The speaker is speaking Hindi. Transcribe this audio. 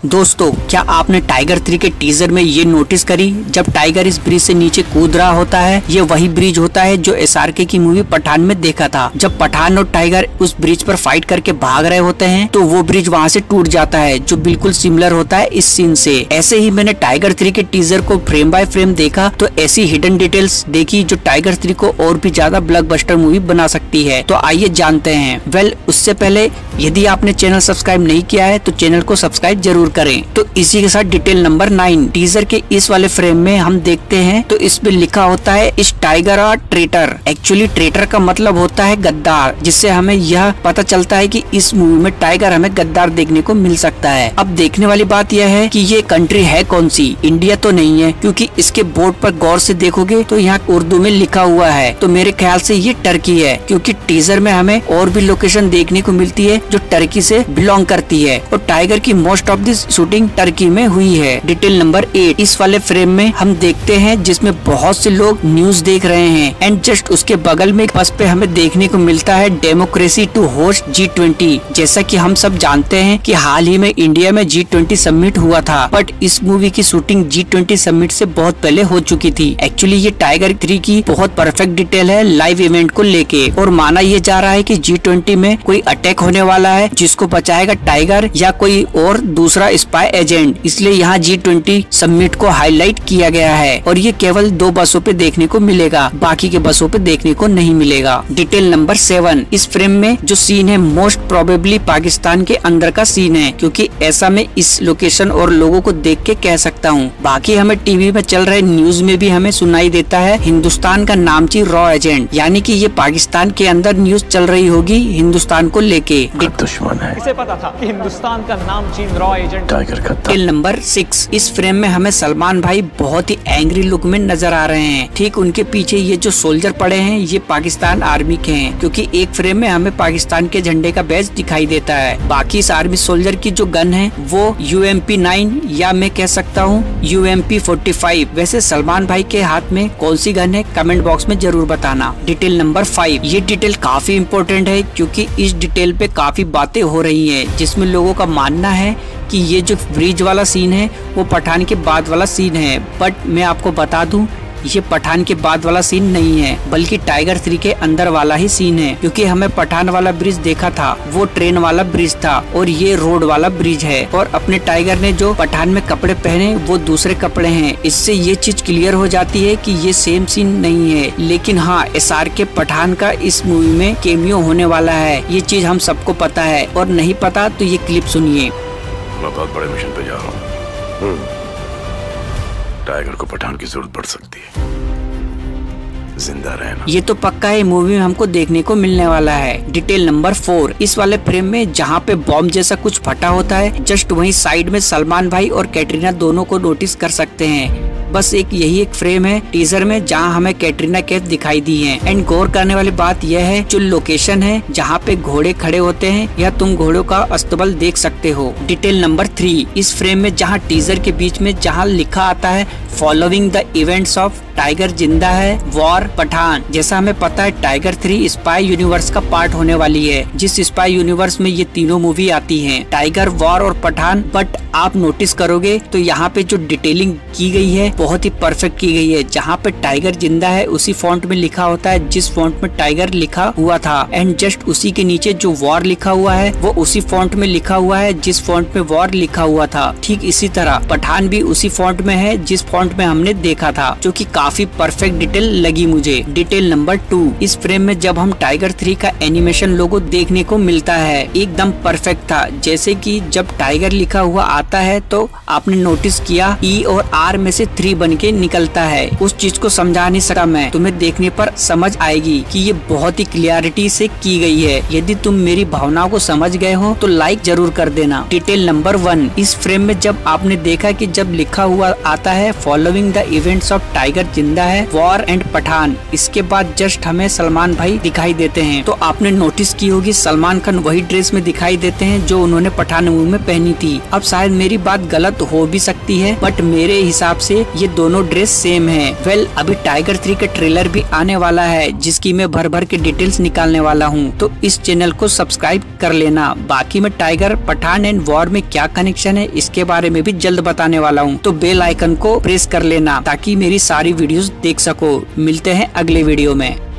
दोस्तों, क्या आपने टाइगर 3 के टीजर में ये नोटिस करी, जब टाइगर इस ब्रिज से नीचे कूद रहा होता है, ये वही ब्रिज होता है जो SRK की मूवी पठान में देखा था। जब पठान और टाइगर उस ब्रिज पर फाइट करके भाग रहे होते हैं तो वो ब्रिज वहाँ से टूट जाता है, जो बिल्कुल सिमिलर होता है इस सीन से। ऐसे ही मैंने टाइगर 3 के टीजर को फ्रेम बाय फ्रेम देखा तो ऐसी हिडन डिटेल्स देखी जो टाइगर 3 को और भी ज्यादा ब्लॉकबस्टर मूवी बना सकती है। तो आइए जानते हैं। उससे पहले यदि आपने चैनल सब्सक्राइब नहीं किया है तो चैनल को सब्सक्राइब जरूर करें। तो इसी के साथ डिटेल नंबर 9 टीजर के इस वाले फ्रेम में हम देखते हैं तो इसमें लिखा होता है इस टाइगर और ट्रेटर। एक्चुअली ट्रेटर का मतलब होता है गद्दार, जिससे हमें यह पता चलता है कि इस मूवी में टाइगर हमें गद्दार देखने को मिल सकता है। अब देखने वाली बात यह है कि ये कंट्री है कौन सी, इंडिया तो नहीं है, क्योंकि इसके बोर्ड पर गौर से देखोगे तो यहाँ उर्दू में लिखा हुआ है। तो मेरे ख्याल से ये टर्की है, क्योंकि टीजर में हमें और भी लोकेशन देखने को मिलती है जो टर्की से बिलोंग करती है और टाइगर की most of this shooting Turkey में हुई है। डिटेल नंबर 8 इस वाले फ्रेम में हम देखते हैं जिसमें बहुत से लोग न्यूज देख रहे हैं एंड जस्ट उसके बगल में बस पे हमें देखने को मिलता है डेमोक्रेसी टू होस्ट G20। जैसा कि हम सब जानते हैं कि हाल ही में इंडिया में G20 समिट हुआ था, बट इस मूवी की शूटिंग G20 समिट से बहुत पहले हो चुकी थी। एक्चुअली ये टाइगर 3 की बहुत परफेक्ट डिटेल है लाइव इवेंट को लेके, और माना ये जा रहा है कि G20 में कोई अटैक होने वाला है जिसको बचाएगा टाइगर या कोई और दूसरा स्पाई एजेंट, इसलिए यहाँ G20 समिट को हाईलाइट किया गया है। और ये केवल 2 बसों पे देखने को मिलेगा, बाकी के बसों पे देखने को नहीं मिलेगा। डिटेल नंबर 7 इस फ्रेम में जो सीन है मोस्ट प्रोबेबली पाकिस्तान के अंदर का सीन है, क्योंकि ऐसा मैं इस लोकेशन और लोगों को देख के कह सकता हूँ। बाकी हमें टीवी में चल रहे न्यूज में भी हमें सुनाई देता है हिंदुस्तान का नामची रॉ एजेंट, यानी कि ये पाकिस्तान के अंदर न्यूज चल रही होगी हिंदुस्तान को लेके। दुश्मन है, इसे पता था कि हिंदुस्तान का नामचीन रॉ एजेंट टाइगर का। डिटेल नंबर 6 इस फ्रेम में हमें सलमान भाई बहुत ही एंग्री लुक में नजर आ रहे हैं। ठीक उनके पीछे ये जो सोल्जर पड़े हैं ये पाकिस्तान आर्मी के हैं, क्योंकि एक फ्रेम में हमें पाकिस्तान के झंडे का बैज दिखाई देता है। बाकी इस आर्मी सोल्जर की जो गन है वो UMP-9 या मैं कह सकता हूँ UMP-45। वैसे सलमान भाई के हाथ में कौन सी गन है कमेंट बॉक्स में जरूर बताना। डिटेल नंबर 5 ये डिटेल काफी इम्पोर्टेंट है, क्योंकि इस डिटेल पे काफी बातें हो रही है, जिसमें लोगों का मानना है कि ये जो ब्रिज वाला सीन है वो पठान के बाद वाला सीन है, बट मैं आपको बता दूं ये पठान के बाद वाला सीन नहीं है, बल्कि टाइगर 3 के अंदर वाला ही सीन है, क्योंकि हमें पठान वाला ब्रिज देखा था वो ट्रेन वाला ब्रिज था और ये रोड वाला ब्रिज है। और अपने टाइगर ने जो पठान में कपड़े पहने वो दूसरे कपड़े हैं। इससे ये चीज क्लियर हो जाती है कि ये सेम सीन नहीं है। लेकिन हाँ, SRK पठान का इस मूवी में कैमियो होने वाला है, ये चीज हम सबको पता है, और नहीं पता तो ये क्लिप सुनिए। मैं बहुत बड़े मिशन पे जा रहा हूँ, टाइगर को पठान की जरूरत पड़ सकती है, जिंदा रहना। ये तो पक्का है मूवी में हमको देखने को मिलने वाला है। डिटेल नंबर 4 इस वाले फ्रेम में जहाँ पे बॉम्ब जैसा कुछ फटा होता है, जस्ट वहीं साइड में सलमान भाई और कैटरीना दोनों को नोटिस कर सकते हैं। बस यही एक फ्रेम है टीजर में जहाँ हमें कैटरीना कैफ दिखाई दी है। एंड गौर करने वाली बात यह है जो लोकेशन है जहाँ पे घोड़े खड़े होते हैं या तुम घोड़ों का अस्तबल देख सकते हो। डिटेल नंबर 3 इस फ्रेम में जहाँ टीजर के बीच में जहाँ लिखा आता है following the events of Tiger Zinda Hai war Pathaan. जैसा हमें पता है टाइगर 3 स्पाई यूनिवर्स का पार्ट होने वाली है, जिस स्पाई यूनिवर्स में ये तीनों मूवी आती हैं, टाइगर, वॉर और पठान। बट आप नोटिस करोगे तो यहाँ पे जो डिटेलिंग की गई है बहुत ही परफेक्ट की गई है। जहाँ पे टाइगर जिंदा है उसी फॉन्ट में लिखा होता है जिस फॉन्ट में टाइगर लिखा हुआ था, एंड जस्ट उसी के नीचे जो वॉर लिखा हुआ है वो उसी फॉन्ट में लिखा हुआ है जिस फॉन्ट में वॉर लिखा हुआ था। ठीक इसी तरह पठान भी उसी फॉन्ट में है जिस फॉन्ट में हमने देखा था, जो कि काफी परफेक्ट डिटेल लगी मुझे। डिटेल नंबर 2 इस फ्रेम में जब हम टाइगर 3 का एनिमेशन लोगो देखने को मिलता है एकदम परफेक्ट था। जैसे कि जब टाइगर लिखा हुआ आता है तो आपने नोटिस किया E और R में से 3 बन के निकलता है। उस चीज को समझा नहीं सका मैं, तुम्हें देखने पर समझ आएगी कि ये बहुत ही क्लियरिटी से की गई है। यदि तुम मेरी भावनाओं को समझ गए हो तो लाइक जरूर कर देना। डिटेल नंबर 1 इस फ्रेम में जब आपने देखा कि जब लिखा हुआ आता है following the events of Tiger Zinda Hai war and Pathan, इसके बाद जस्ट हमें सलमान भाई दिखाई देते हैं। तो आपने नोटिस की होगी सलमान खान वही ड्रेस में दिखाई देते हैं जो उन्होंने पठान मूवी में पहनी थी। अब शायद मेरी बात गलत हो भी सकती है, बट मेरे हिसाब से ये दोनों ड्रेस सेम है। वेल अभी टाइगर 3 का ट्रेलर भी आने वाला है जिसकी मैं भर भर के डिटेल्स निकालने वाला हूँ, तो इस चैनल को सब्सक्राइब कर लेना। बाकी मैं टाइगर, पठान एंड वॉर में क्या कनेक्शन है इसके बारे में भी जल्द बताने वाला हूँ, तो बेल आइकन को प्रेस कर लेना ताकि मेरी सारी वीडियोस देख सको। मिलते हैं अगले वीडियो में।